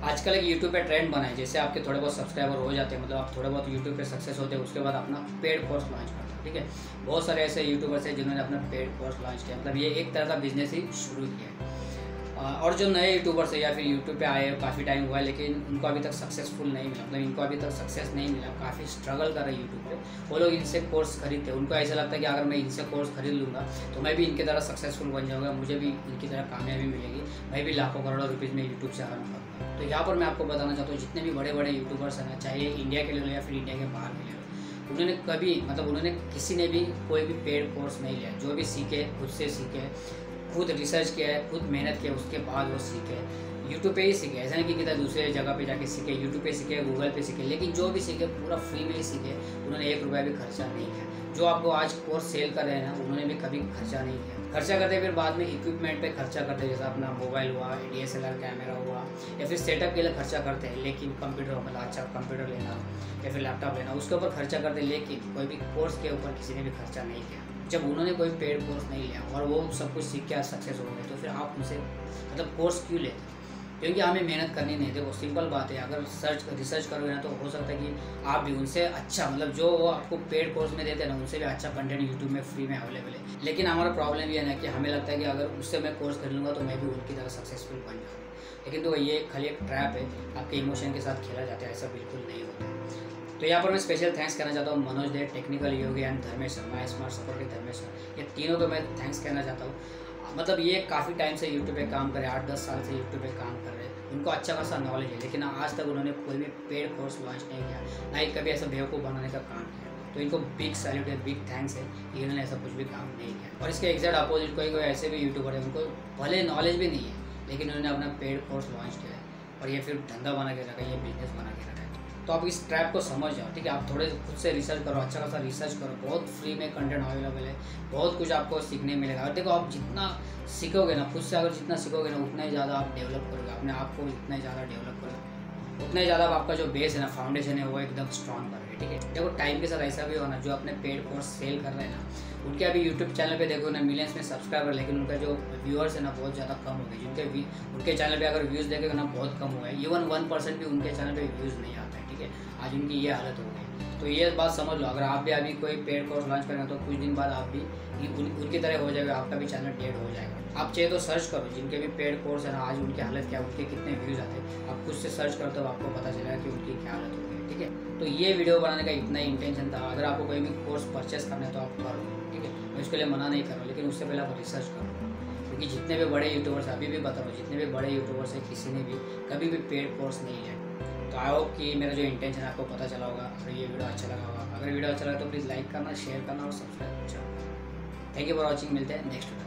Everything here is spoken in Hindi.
आजकल एक यूट्यूब पे ट्रेंड बना है, जैसे आपके थोड़े बहुत सब्सक्राइबर हो जाते हैं, मतलब आप थोड़े बहुत यूट्यूब पे सक्सेस होते हैं, उसके बाद अपना पेड कोर्स लॉन्च करते हैं। ठीक है, बहुत सारे ऐसे यूट्यूबर्स हैं जिन्होंने अपना पेड कोर्स लॉन्च किया, मतलब ये एक तरह का बिजनेस ही शुरू किया है। और जो नए यूट्यूबर्स है या फिर यूट्यूब पे आए काफ़ी टाइम हुआ है, लेकिन उनको अभी तक सक्सेसफुल नहीं मिला, मतलब इनको अभी तक सक्सेस नहीं मिला, काफ़ी स्ट्रगल कर रहे हैं यूट्यूब पे। वो लोग इनसे कोर्स खरीदते हैं, उनको ऐसा लगता है कि अगर मैं इनसे कोर्स खरीद लूँगा तो मैं भी इनकी तरह सक्सेसफुल बन जाऊँगा, मुझे भी इनकी तरह कामयाबी मिलेगी, मैं भी लाखों करोड़ों रुपीज़ में यूट्यूब से अर्न करूँगा। तो यहाँ पर मैं आपको बताना चाहता हूँ, जितने भी बड़े बड़े यूट्यूबर्स हैं ना, चाहे इंडिया के लिए या फिर इंडिया के बाहर के लिए, उन्होंने कभी मतलब उन्होंने किसी ने भी कोई भी पेड कोर्स नहीं लिया। जो भी सीखे खुद से सीखे, खुद रिसर्च किया है, खुद मेहनत किया, उसके बाद वो सीखे। यूट्यूब पे ही सीखे, ऐसा नहीं कि किसी दूसरे जगह पे जाके सीखे, यूट्यूब पे सीखे, गूगल पे सीखे, लेकिन जो भी सीखे पूरा फ्री में ही सीखे। उन्होंने 1 रुपया भी खर्चा नहीं किया। जो आपको आज कोर्स सेल कर रहे हैं ना, उन्होंने भी कभी खर्चा नहीं किया। खर्चा करते फिर बाद में इक्विपमेंट पे खर्चा करते हैं, जैसे अपना मोबाइल हुआ, DSLR कैमरा हुआ, या फिर सेटअप के लिए खर्चा करते हैं। लेकिन कंप्यूटर मतलब अच्छा कंप्यूटर लेना या फिर लैपटॉप लेना, उसके ऊपर खर्चा करते हैं, लेकिन कोई भी कोर्स के ऊपर किसी ने भी खर्चा नहीं किया। जब उन्होंने कोई पेड कोर्स नहीं लिया और वो सब कुछ सीख के आज सक्सेस हो गए, तो फिर आप उनसे मतलब कोर्स क्यों लेते? क्योंकि हमें मेहनत करनी नहीं। देखो सिंपल बात है, अगर रिसर्च करोगे ना, तो हो सकता है कि आप भी उनसे अच्छा, मतलब जो वो आपको पेड कोर्स में देते हैं ना, उनसे भी अच्छा कंटेंट यूट्यूब में फ्री में अवेलेबल है। लेकिन हमारा प्रॉब्लम ये है ना कि हमें लगता है कि अगर उससे मैं कोर्स कर लूँगा तो मैं भी उनकी तरह सक्सेसफुल बन जाऊँगा। लेकिन तो ये खाली एक ट्रैप है, आपके इमोशन के साथ खेला जाता है, ऐसा बिल्कुल नहीं होता। तो यहाँ पर मैं स्पेशल थैंक्स करना चाहता हूँ Manoj Dey, technical Yogi and Dharmesh Sharma, smart support Dharmesh Sharma, ये तीनों को मैं थैंक्स कहना चाहता हूँ। मतलब ये काफ़ी टाइम से यूट्यूब पे काम कर रहे हैं, 8-10 साल से यूट्यूब पे काम कर रहे हैं, उनको अच्छा खासा नॉलेज है, लेकिन आज तक उन्होंने कोई भी पेड कोर्स लॉन्च नहीं किया, ना ही कभी ऐसा बेवकूफ़ बनाने का काम किया। तो इनको बिग सैल्यूट है, बिग थैंक्स है कि इन्होंने ऐसा कुछ भी काम नहीं किया। और इसके एग्जैक्ट अपोजिट कोई ऐसे भी यूट्यूबर है, उनको भले नॉलेज भी नहीं है, लेकिन उन्होंने अपना पेड कोर्स लॉन्च किया है और ये फिर धंधा बना के रखा है, ये बिजनेस बना के रखा है। तो आप इस ट्रैप को समझ जाओ। ठीक है, आप थोड़े खुद से रिसर्च करो, अच्छा खासा रिसर्च करो, बहुत फ्री में कंटेंट अवेलेबल है, बहुत कुछ आपको सीखने मिलेगा। और देखो आप जितना सीखोगे ना, खुद से अगर जितना सीखोगे ना, उतना ही ज़्यादा आप डेवलप करोगे अपने आप को, जितना ही ज़्यादा डेवलप करोगे, उतना ही ज़्यादा आपका जो बेस है ना, फाउंडेशन है, वो एकदम स्ट्रॉन्ग करोगे। ठीक है, देखो टाइम के साथ ऐसा भी होना, जो अपने पेड कोर्स सेल कर रहे हैं ना, उनके अभी यूट्यूब चैनल पे देखो ना मिलियंस में सब्सक्राइबर, लेकिन उनका जो व्यूअर्स है ना बहुत ज़्यादा कम हो गए। जिनके उनके चैनल पे अगर व्यूज़ देखेगा ना बहुत कम हुआ है, इवन 1% भी उनके चैनल पे व्यूज़ नहीं आता है। ठीक है, आज उनकी ये हालत हो गई। तो ये बात समझ लो, अगर आप भी अभी कोई पेड कोर्स लॉन्च करेंगे तो कुछ दिन बाद आप भी उनकी तरह हो जाएगा, आपका भी चैनल डेड हो जाएगा। आप चाहे तो सर्च करो, जिनके भी पेड कोर्स है ना, आज उनकी हालत क्या, उनके कितने व्यूज़ आते हैं, आप खुद से सर्च करते हो, आपको पता चलेगा कि उनकी क्या हालत हो गई। ठीक है, तो ये वीडियो बनाने का इतना ही इंटेंशन था। अगर आपको कोई भी कोर्स परचेस करना है तो आप करो। ठीक है, मैं उसके लिए मना नहीं कर रहा हूँ, लेकिन उससे पहले आप रिसर्च करो। क्योंकि जितने भी बड़े यूट्यूबर्स, अभी भी बता रहा हूँ, जितने भी बड़े यूट्यूबर्स हैं, किसी ने भी कभी भी पेड कोर्स नहीं लिया। तो आई होप कि मेरा जो इंटेंशन है आपको पता चला होगा और ये वीडियो अच्छा लगा होगा। अगर वीडियो अच्छा लगा तो प्लीज़ लाइक करना, शेयर करना और सब्सक्राइब करना। थैंक यू फॉर वॉचिंग, मिलते हैं नेक्स्ट वीडियो।